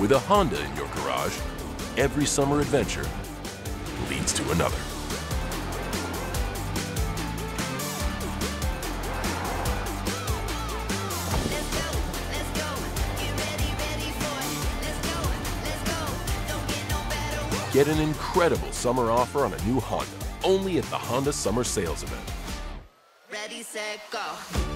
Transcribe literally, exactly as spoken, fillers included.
With a Honda in your garage, every summer adventure leads to another. Get an incredible summer offer on a new Honda, only at the Honda Summer Sales Event. Ready, set, go.